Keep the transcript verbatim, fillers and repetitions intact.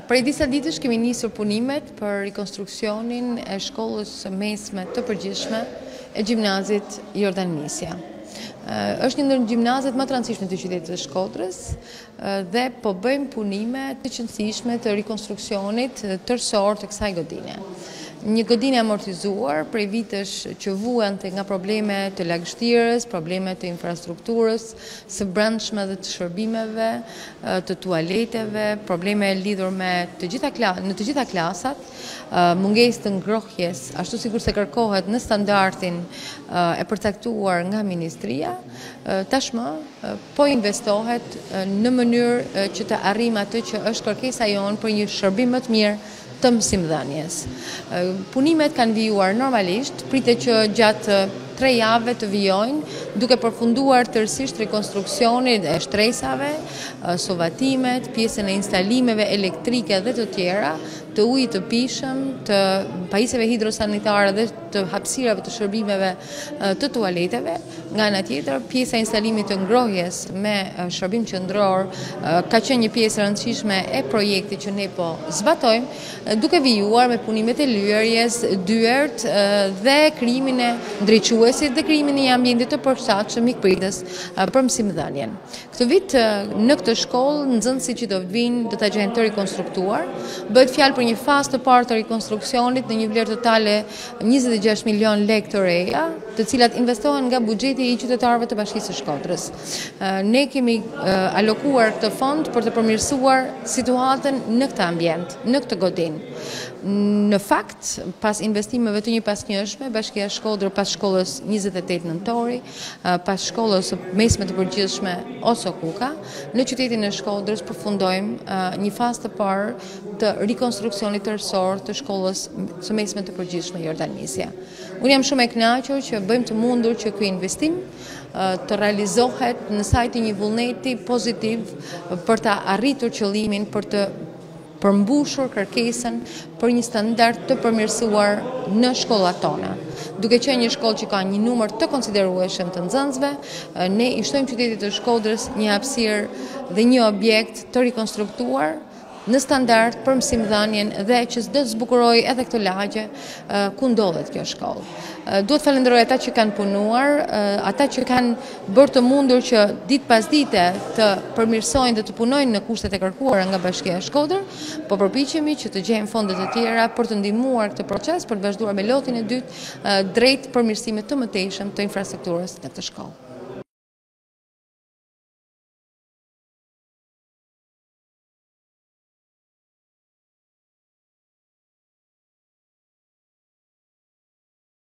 Prej disa ditësh kemi nisur punimet për rikonstruksionin e shkollës së mesme të përgjithshme e gjimnazit Jordan Misja. Është një ndër gjimnazet më të rëndësishme të qytetit të Shkodrës dhe po bëjmë punime të qëndësishme të rikonstruksionit tërësor të kësaj godine. Një godinë amortizuar prej vitesh që vuante nga probleme të lagështirës, probleme të infrastrukturës, së brendshme dhe të shërbimeve, të tualeteve, probleme lidhur me të gjitha në të gjitha klasat, mungesë të ngrohjes, ashtu sikur se kërkohet në standardin e përcaktuar nga Ministria, tashmë po investohet në mënyrë që të arrijmë atë që është kërkesa jonë për një shërbim më të mirë të mësimdhënies. Punimet kanë vijuar normalisht, pritet që gjatë tre javëve të vijojnë, duke përfunduar tërësisht rekonstruksionin e shtresave, sovatimet, pjesën e instalimeve elektrike dhe të tjera, të ujit të pishëm, të pajisjeve hidrosanitare dhe të hapësirave të shërbimeve të tualeteve. Nga ana tjetër, pjesa e instalimit të ngrohjes me shërbim qendror ka qenë një pjesë e rëndësishme e projektit që ne po zbatojmë, duke vijuar me punimet e lyerjes, dyert dhe krijimin e ndriçuesit dhe krijimin e një ambienti të përshtatshëm mikpritës për mësimdhënien. Këtë vit në këtë shkollë nxënësit që do vinë do ta gjejnë të rikonstruktuar. Bëhet fjalë për një fazë të parë të rikonstruksionit në një vlerë totale njëzet e gjashtë milion lekë të reja, të cilat investohen nga buxheti i qytetarëve të Bashkisë së Shkodrës. Ne kemi alokuar këtë fond për të përmirësuar situatën në këtë ambient, në këtë godinë. Në fakt, pas investimeve të njëpasnjëshme, Bashkia e Shkodrës pas shkollës njëzet e tetë nëntori, pas shkollës mesme të përgjithshme Oso Kuka, në qytetin e Shkodrës përfundojmë një fazë të parë të rikonstruksionit tërësor të shkollës së mesme të përgjithshme Jordan Misja. Unë jam shumë e kënaqur që bëjmë të mundur që ky investim të realizohet në sajt të një vullneti pozitiv për të arritur qëllimin për të përmbushur kërkesën për një standard të përmirësuar në shkollat tona. Duke qenë një shkollë që ka një numër të konsiderueshëm të nxënësve, ne i shtojmë qytetit të Shkodrës një hapësirë dhe një objekt të rikonstruktuar në standard për mësimdhënien dhe që do të zbukurojë edhe këtë lagje ku ndodhet kjo shkollë. Duhet falenderoj ata që kanë punuar, ata që kanë bërë të mundur që ditë pas dite të përmirësojnë dhe të punojnë në kushtet e kërkuara nga Bashkia e Shkodrës, po përpiqemi që të gjejmë fonde të tjera për të ndihmuar këtë proces, për të vazhduar me lotin e dytë drejt përmirësimit të mëtejshëm të infrastrukturës në këtë shkollë.